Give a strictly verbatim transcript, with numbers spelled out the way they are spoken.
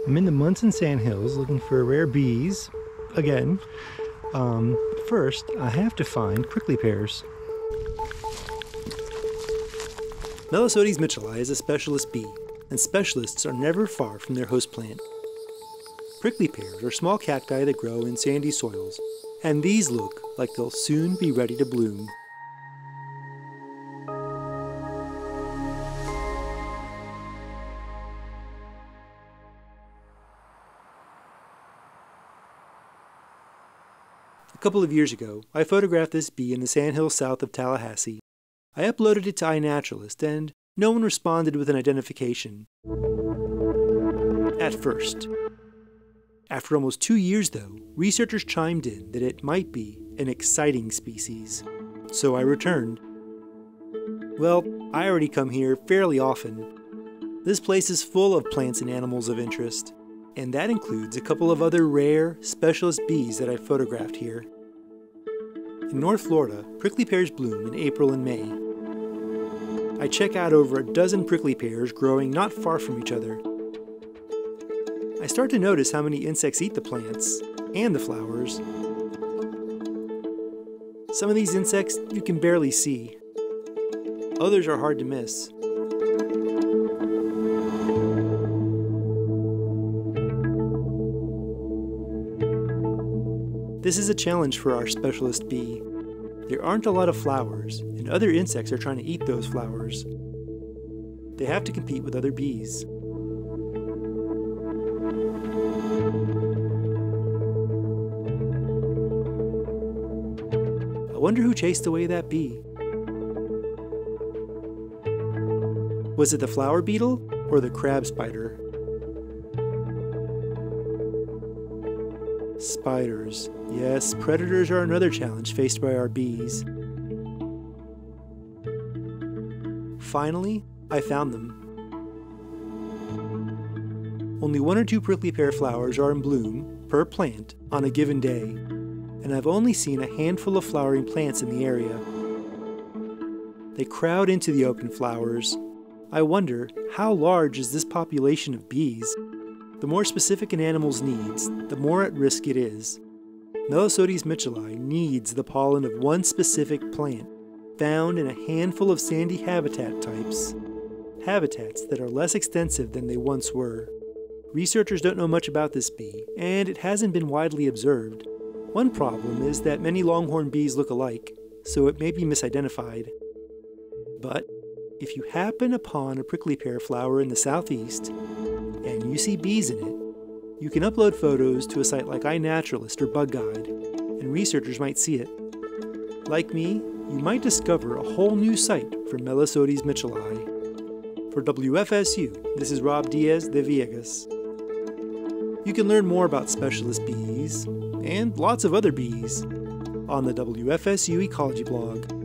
I'm in the Munson Sandhills looking for rare bees, again. Um, first, I have to find prickly pears. Melissodes mitchelli is a specialist bee, and specialists are never far from their host plant. Prickly pears are small cacti that grow in sandy soils, and these look like they'll soon be ready to bloom. A couple of years ago, I photographed this bee in the sandhills south of Tallahassee. I uploaded it to iNaturalist, and no one responded with an identification. At first. After almost two years, though, researchers chimed in that it might be an exciting species. So I returned. Well, I already come here fairly often. This place is full of plants and animals of interest, and that includes a couple of other rare, specialist bees that I've photographed here. In North Florida, prickly pears bloom in April and May. I check out over a dozen prickly pears growing not far from each other. I start to notice how many insects eat the plants and the flowers. Some of these insects you can barely see. Others are hard to miss. This is a challenge for our specialist bee. There aren't a lot of flowers, and other insects are trying to eat those flowers. They have to compete with other bees. I wonder who chased away that bee. Was it the flower beetle or the crab spider? Spiders. Yes, predators are another challenge faced by our bees. Finally, I found them. Only one or two prickly pear flowers are in bloom per plant on a given day, and I've only seen a handful of flowering plants in the area. They crowd into the open flowers. I wonder, how large is this population of bees? The more specific an animal's needs, the more at risk it is. Melissodes mitchelli needs the pollen of one specific plant, found in a handful of sandy habitat types. Habitats that are less extensive than they once were. Researchers don't know much about this bee, and it hasn't been widely observed. One problem is that many longhorn bees look alike, so it may be misidentified. But if you happen upon a prickly pear flower in the southeast, and you see bees in it, you can upload photos to a site like iNaturalist or Bug Guide, and researchers might see it. Like me, you might discover a whole new site for Melissodes mitchelli. For W F S U, this is Rob Diaz de Villegas. You can learn more about specialist bees, and lots of other bees, on the W F S U Ecology blog.